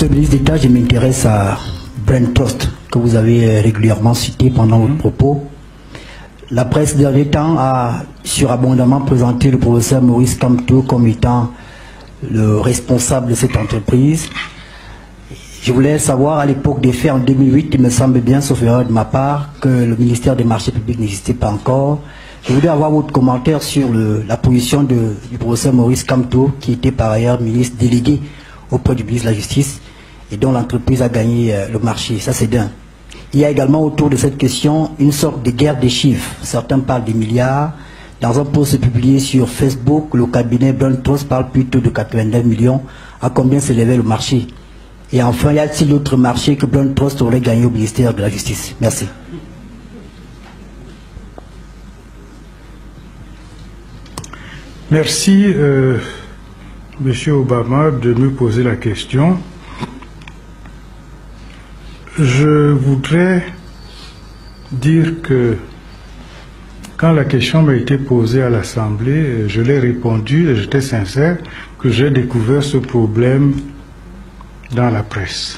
Monsieur le ministre d'État, je m'intéresse à Brain Trust, que vous avez régulièrement cité pendant votre propos. La presse dernier temps a surabondamment présenté le professeur Maurice Kamto comme étant le responsable de cette entreprise. Je voulais savoir, à l'époque des faits, en 2008, il me semble bien, sauf erreur de ma part, que le ministère des Marchés publics n'existait pas encore. Je voulais avoir votre commentaire sur la position du professeur Maurice Kamto, qui était par ailleurs ministre délégué auprès du ministre de la Justice, et dont l'entreprise a gagné le marché. Ça, c'est d'un. Il y a également autour de cette question une sorte de guerre des chiffres. Certains parlent des milliards. Dans un post publié sur Facebook, le cabinet Brain Trust parle plutôt de 89 millions. À combien s'élevait le marché? Et enfin, y a-t-il d'autres marchés que Brain Trust aurait gagné au ministère de la Justice? Merci. Merci, Monsieur Obama, de me poser la question. Je voudrais dire que quand la question m'a été posée à l'Assemblée, je l'ai répondu et j'étais sincère que j'ai découvert ce problème dans la presse.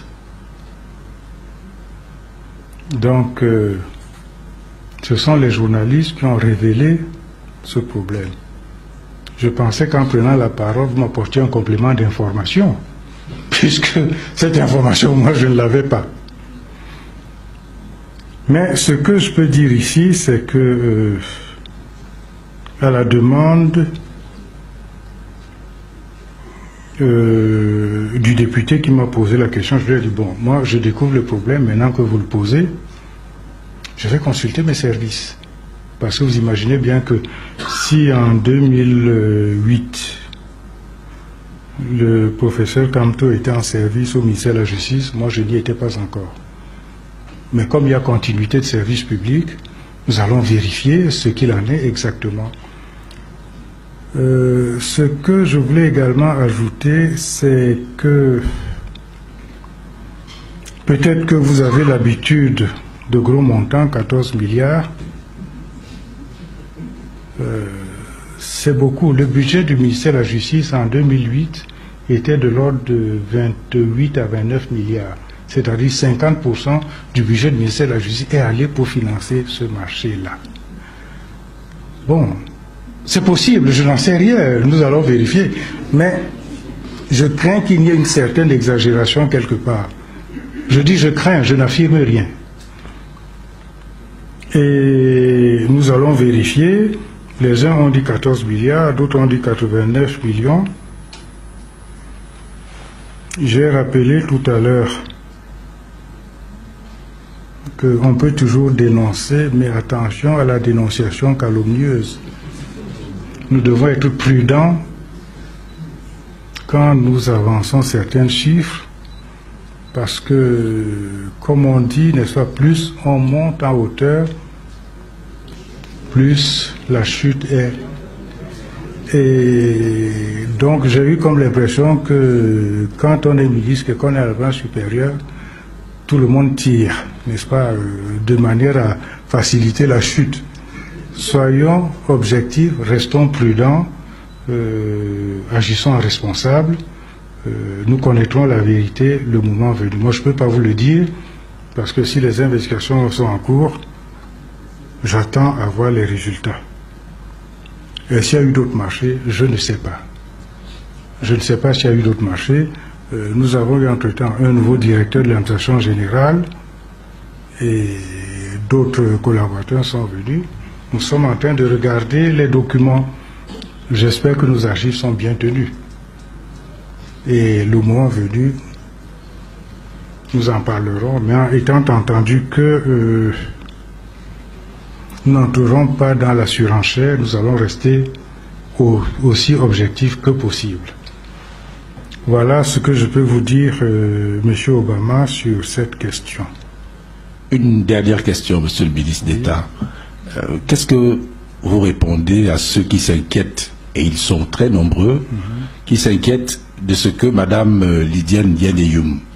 Donc, ce sont les journalistes qui ont révélé ce problème. Je pensais qu'en prenant la parole, vous m'apportiez un complément d'information, puisque cette information, moi, je ne l'avais pas. Mais ce que je peux dire ici, c'est que, à la demande du député qui m'a posé la question, je lui ai dit, bon, moi je découvre le problème, maintenant que vous le posez, je vais consulter mes services. Parce que vous imaginez bien que si en 2008, le professeur Kamto était en service au ministère de la Justice, moi je n'y étais pas encore. Mais comme il y a continuité de service public, nous allons vérifier ce qu'il en est exactement. Ce que je voulais également ajouter, c'est que peut-être que vous avez l'habitude de gros montants, 14 milliards, c'est beaucoup. Le budget du ministère de la Justice en 2008 était de l'ordre de 28 à 29 milliards. C'est-à-dire 50% du budget du ministère de la Justice est allé pour financer ce marché-là. Bon, c'est possible, je n'en sais rien, nous allons vérifier. Mais je crains qu'il y ait une certaine exagération quelque part. Je dis je crains, je n'affirme rien. Et nous allons vérifier. Les uns ont dit 14 milliards, d'autres ont dit 89 millions. J'ai rappelé tout à l'heure qu'on peut toujours dénoncer, mais attention à la dénonciation calomnieuse. Nous devons être prudents quand nous avançons certains chiffres, parce que, comme on dit, n'est-ce pas, plus on monte en hauteur, plus la chute est. Et donc j'ai eu comme l'impression que quand on est ministre et qu'on est à la branche supérieure, tout le monde tire, n'est-ce pas, de manière à faciliter la chute. Soyons objectifs, restons prudents, agissons en responsables, nous connaîtrons la vérité le moment venu. Moi je ne peux pas vous le dire, parce que si les investigations sont en cours, j'attends à voir les résultats. Et s'il y a eu d'autres marchés, je ne sais pas. Je ne sais pas s'il y a eu d'autres marchés. Nous avons eu entre-temps un nouveau directeur de l'administration générale et d'autres collaborateurs sont venus. Nous sommes en train de regarder les documents. J'espère que nos archives sont bien tenues. Et le moment venu, nous en parlerons, mais étant entendu que nous n'entrerons pas dans la surenchère, nous allons rester aussi objectifs que possible. Voilà ce que je peux vous dire, Monsieur Obama, sur cette question. Une dernière question, Monsieur le ministre d'État. Qu'est-ce que vous répondez à ceux qui s'inquiètent, et ils sont très nombreux, qui s'inquiètent de ce que Madame Lydiane Dianeyoum